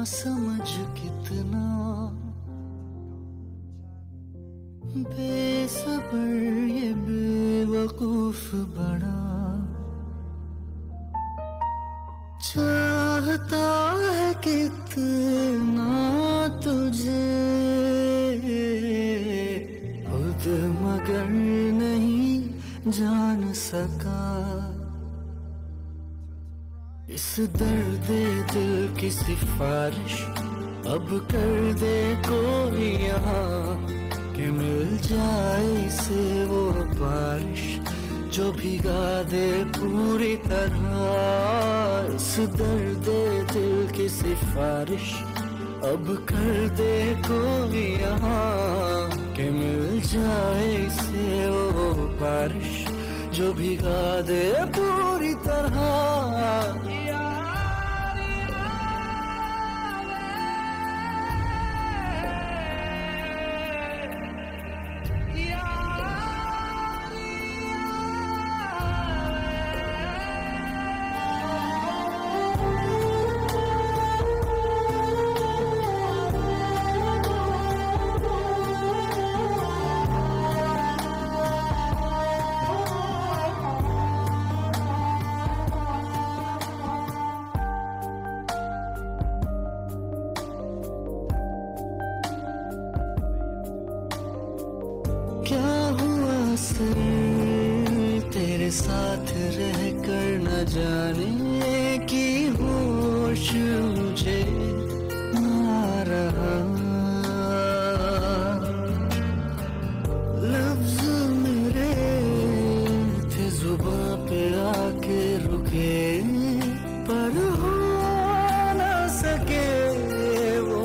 समझ कितना बेसब्र ये बेवकूफ बड़ा, चाहता है कितना तुझे खुद मगर नहीं जान सका। इस दर्द दिल की सिफारिश अब कर दे कोई यहाँ, कि मिल जाए इसे वो बारिश जो भिगा दे पूरी तरह। इस दर्द दिल की सिफारिश अब कर दे कोई यहाँ, कि मिल जाए इसे वो बारिश जो भिगा दे पूरी तरह। क्या हुआ सर तेरे साथ रह कर न जाने की होश मुझे आ रहा। लफ्ज मेरे थे जुबां पे आके रुके, पर हो न सके वो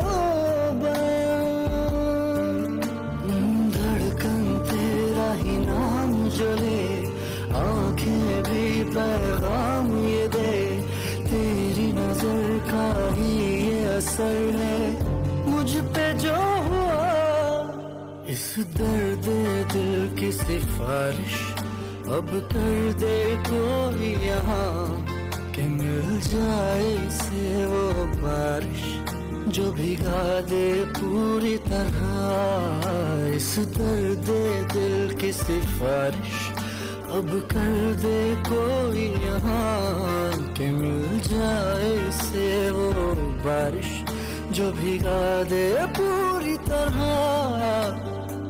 जले। आंखें भी पैगाम ये दे, तेरी नजर का ही ये असर है मुझ पे जो हुआ। इस दर्द दिल की सिफारिश अब कर दे कोई यहाँ, कि मिल जाए इसे वो बारिश जो भिगा दे पूरी तरह। इस दर्द दिल की सिफारिश अब कर दे कोई यहाँ, कि मिल जाए इसे वो बारिश जो भिगा दे पूरी तरह।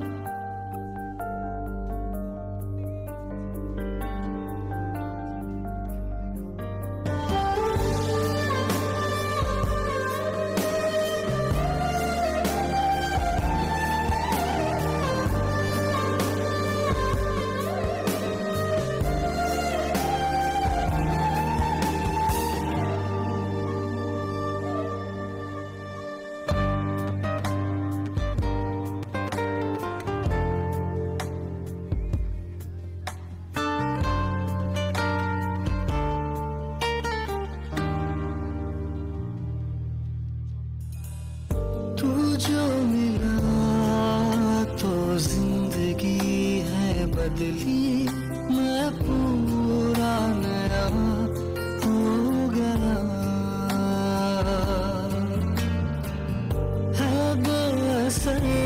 तू जो मिला तो जिंदगी है बदली, मैं पूरा नया हो गया। है बेअसर